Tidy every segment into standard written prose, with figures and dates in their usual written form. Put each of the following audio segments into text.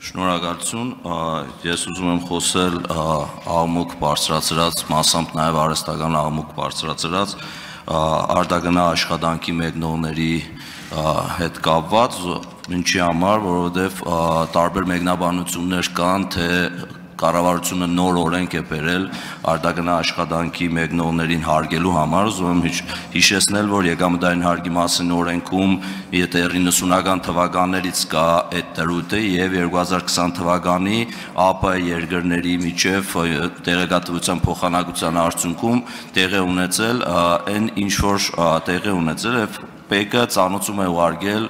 Շնորհակալություն, ես ուզում եմ խոսել աղմուկ բարձրացրած, մասամբ նաև արհեստական աղմուկ բարձրացրած արտագնա աշխատանքի մեկնողների հետ կապված, ինչի համար, որովհետև տարբեր մեկնաբանություններ կան, թե կառավարությունը նոր օրենք է բերել արտագնա աշխատանքի մեկնողներին հարգելու համար, ուզում եմ հիշեցնել, որ եկամտային հարկի մասին օրենքում եթե 90-ական թվականներից կա այդ դրույթը եւ 2020 թվականի ԱՊ երկրների միջև տեղեկատվության փոխանակության արդյունքում տեղի ունեցել այն ինչ որ տեղի ունեցել եւ ՊԵԿ-ը ծանոթում է ուղարկել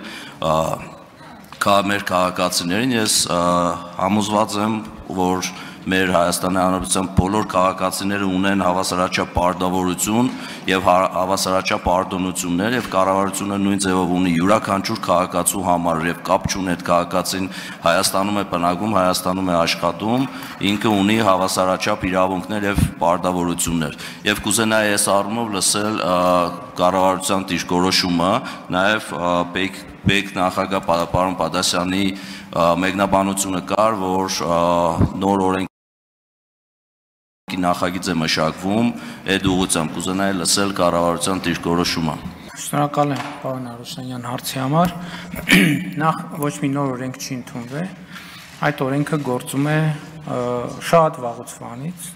մեր քաղաքացիներին, ես համոզված եմ, որ մեր Հայաստանի Հանրապետության բոլոր քաղաքացիները ունեն հավասարաչափ պարտավորություն եւ հավասարաչափ պարտություններ եւ կառավարությունը նույն ձևով ունի յուրաքանչյուր քաղաքացու համար եւ կապ չունի այդ քաղաքացին Հայաստանում է բնակվում, Հայաստանում է աշխատում, ինքը ունի հավասարաչափ իրավունքներ եւ պարտավորություններ եւ կուզենայի այս առումով լսել կառավարության դիրքորոշումը նաեւ ՊԵԿ նախագահ պարոն Պատասյանի մեկնաբանությունը կար, որ նոր օրենքի նախագիծ է մշակվում, այդ ուղղությամբ կուզենայի լսել կառավարության դիրքորոշումը։ Շնորհակալ եմ պարոն Արուսյանյան հարցի համար։ Նախ ոչ մի նոր օրենք չի ընդունվել, այդ օրենքը գործում է շատ վաղուց,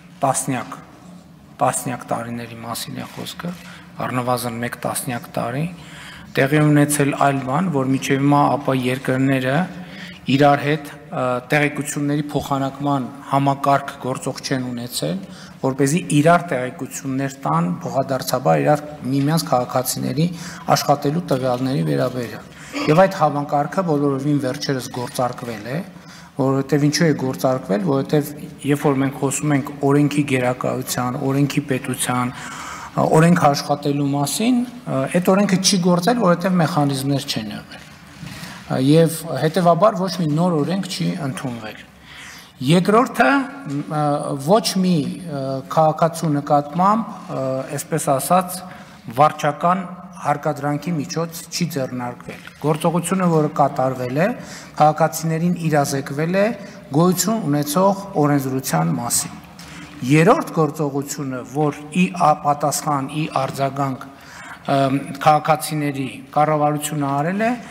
տասնյակ տարիների մասին է խոսքը, առնվազն մեկ տասնյակ տարի, տեղի ունեցել այլ բան, որ մինչև հիմա ԱՊ երկրները իրար հետ տեղեկությունների փոխանակման համակարգ գործող չեն ունեցել, որպեսզի իրար տեղեկություններ տան փոխադարձաբար իրար միմյանց քաղաքացիների աշխատելու տվյալների վերաբերյալ։ Եվ այդ համակարգը բոլորովին վերջերս գործարկվել է, որովհետև ինչու է գործարկվել, որովհետև երբ որ մենք խոսում ենք օրենքի գերակայության, օրենքի պետության, օրենք աշխատելու մասին, այդ օրենքը չի գործել, որովհետև մեխանիզմներ չեն եղել։ Եվ հետևաբար ոչ մի նոր օրենք չի ընդունվել։ Երկրորդը ոչ մի քաղաքացու նկատմամբ, այսպես ասած, վարչական հարկադրանքի միջոց չի ձեռնարկվել։ Գործողությունը, որը կատարվել է, քաղաքացիներին իրազեկվել է գոյություն ունեցող օրենսդրության մասին։ Երրորդ գործողությունը, որ ի պատասխան, ի արձագանք քաղաքացիների կառավարությունը արել է,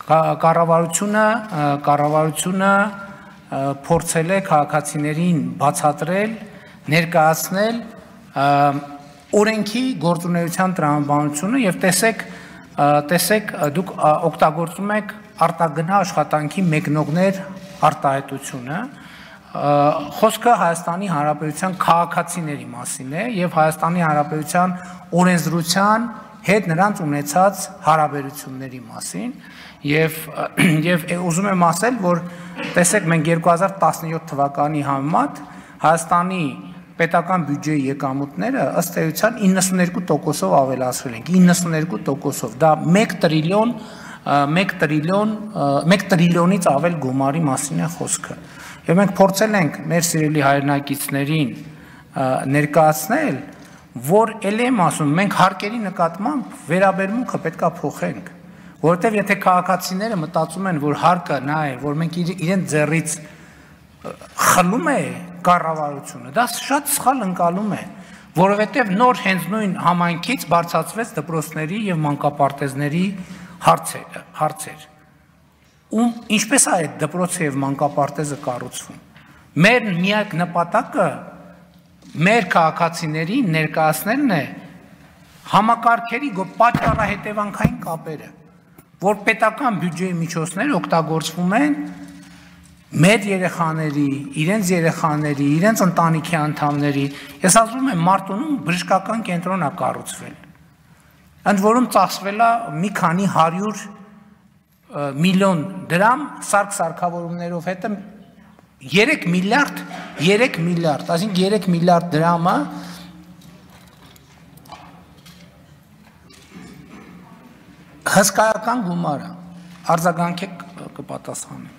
կառավարությունը փորձել է քաղաքացիներին բացատրել, ներկայացնել օրենքի գործունեության տրամաբանությունը եւ տեսեք դուք օգտագործում եք արտագնա աշխատանքի մեկնողներ արտահայտությունը, խոսքը Հայաստանի Հանրապետության քաղաքացիների մասին է եւ Հայաստանի Հանրապետության օրենսդրության հետ նրանց ունեցած հարաբերությունների մասին եւ ուզում եմ ասել, որ տեսեք մենք 2017 թվականի համեմատ Հայաստանի պետական բյուջեի եկամուտները ըստ էության 92%-ով ավելացրել ենք, 92%-ով, դա 1 տրիլիոնից ավել գումարի մասին է խոսքը։ Եվ մենք փորձել ենք մեր սիրելի հայրենակիցներին ներկայացնել, որ ել եմ ասում, մենք հարկերի նկատմամբ վերաբերմունքը պետքա փոխենք, որովհետև եթե քաղաքացիները մտածում են, որ հարկը նա է, որ մենք իրեն ձեռից խլում է կառավարությունը, դա շատ սխալ ընկալում է, որովհետև նոր հենց նույն համայնքից բարձրացվեց դպրոցների եւ մանկապարտեզների հարցեր։ Ինչպես է այդ դպրոցը եւ մանկապարտեզը կառուցվում։ Մեր միակ նպատակը մեր քաղաքացիներին ներկայացնելն է համակարգերի պատճառահետևանքային կապերը, որ պետական բյուջեի միջոցները օգտագործվում են մեր երեխաների, իրենց ընտանիքի անդամների, ես ասում եմ Մարտունում բժշկական կենտրոն է կառուցվել։ Ընդ որում ծախսվել է մի քանի 100 միլիոն դրամ սարք-սարքավորումներով հետը 3 միլիարդ, այսինքն 3 միլիարդ դրամը հսկայական գումար է, արձագանքեք կպատասխանեմ։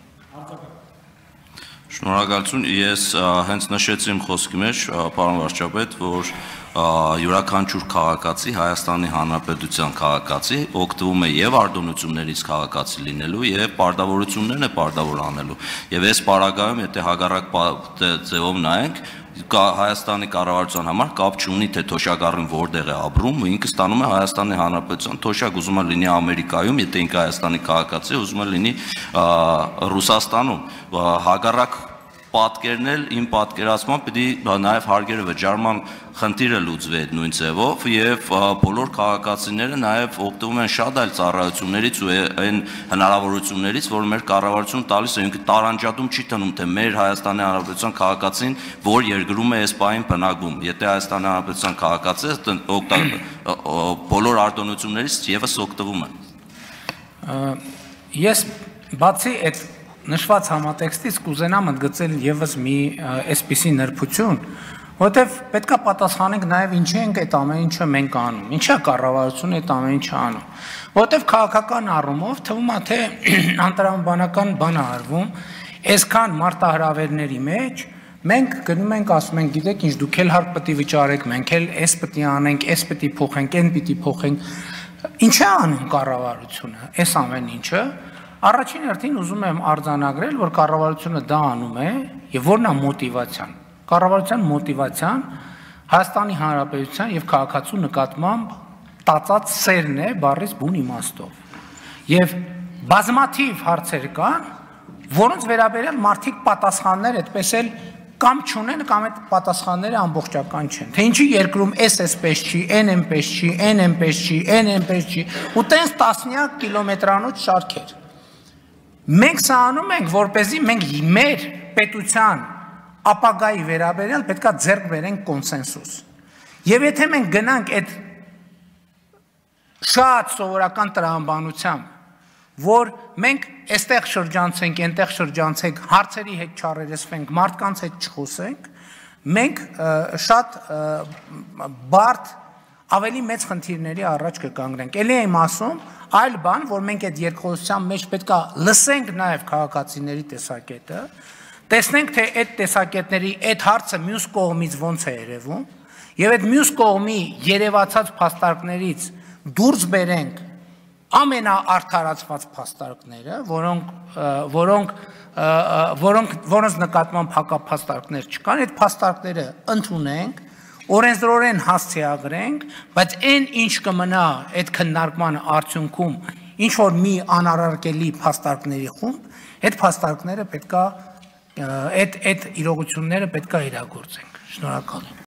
Շնորհակալություն, ես հենց նշեցի իմ խոսքի մեջ, պարոն վարչապետ, որ յուրաքանչյուր քաղաքացի, Հայաստանի Հանրապետության քաղաքացի օգտվում է եւ արտոնություններից քաղաքացի լինելու եւ պարտավորություններն է պարտավոր անելու։ Եվ այս պարագայում, եթե հակառակ ձևով նայենք, Հայաստանի կառավարության համար կապ չունի, թե թոշակառին որտեղ է ապրում, ինքը ստանում է Հայաստանի Հանրապետության թոշակ, ուզում է լինի Ամերիկայում, եթե ինքը Հայաստանի քաղաքացի, ուզում է լինի Ռուսաստանում, հակառակ պատկերն էլ իմ պատկերացմամբ պիտի նաև հարգերը վճարման խնդիրը լուծվի այդ նույն ձևով եւ բոլոր քաղաքացիները նաև օգտվում են շատ այլ ծառայություններից ու այն հնարավորություններից, որ մեր կառավարությունը տալիս է, ինքը տարանջատում չի տնում, թե մեր Հայաստանի Հանրապետության քաղաքացին որ երկրում է այս պահին բնակվում, եթե Հայաստանի Հանրապետության քաղաքացի է, բոլոր արտոնություններից եւս օգտվում են։ Ես բացի այդ նշված համատեքստից կուզենամ ընդգծել եւս մի այսպիսի նրբություն, որովհետեւ պետքա պատասխանենք նաեւ ինչի ենք այդ ամեն ինչը մենք անում, ինչա կառավարությունը այդ ամեն ինչը անում, որովհետեւ քաղաքական առումով թվում է թե անտրամաբանական բան է արվում, այսքան մարտահրավերների մեջ մենք գնում ենք ասում ենք, գիտեք ինչ, դուք էլ հարկ պետք է վճարեք, մենք էլ էս պետք է անենք, էս պետք է փոխենք, այն պետք է փոխենք, ինչ է անում կառավարությունը, այս ամեն ինչը Առաջին հերթին ուզում եմ արձանագրել, որ կառավարությունը դա անում է եւ որն է մոտիվացիան։ Կառավարության մոտիվացիան Հայաստանի Հանրապետության եւ քաղաքացու նկատմամբ տածած սերն է բառից բուն իմաստով։ Եվ բազմաթիվ հարցեր կան, որոնց վերաբերյալ մարդիկ պատասխաններ այդպես էլ կամ չունեն, կամ այդ պատասխանները ամբողջական չեն։ Թե ինչի երկրում էսպես չի, այնպես չի, այնպես չի, այնպես չի, ու տենց տասնյակ կիլոմետրանոց շարքեր։ Մենք սա անում ենք, որպեսզի մենք մեր պետության ապագայի վերաբերյալ պետքա ձեռք բերենք կոնսենսուս։ Եվ եթե մենք գնանք այդ շատ սովորական տրամաբանությամբ, որ մենք այստեղ շրջանցենք, այնտեղ շրջանցենք, հարցերի հետ չառերեսվենք, մարդկանց հետ չխոսենք, մենք շատ բարդ ավելի մեծ խնդիրների առաջ կկանգնենք։ Էլի եմ ասում, այլ բան, որ մենք այդ երկխոսության մեջ պետք է լսենք նաև քաղաքացիների տեսակետը, տեսնենք, թե այդ տեսակետների այդ հարցը մյուս կողմից ոնց է երևում, եւ այդ մյուս կողմի երևացած փաստարկներից դուրս բերենք ամենաարդարացված փաստարկները, որոնց նկատմամբ հակափաստարկներ չկան, այդ փաստարկները ընդունենք, օրենսդրորեն հասցեագրենք, բայց այն ինչ կմնա այդ քննարկման արդյունքում, ինչ որ մի անառարկելի փաստարկների խումբ, այդ փաստարկները պետքա այդ իրողությունները պետքա իրագործենք։ Շնորհակալ եմ։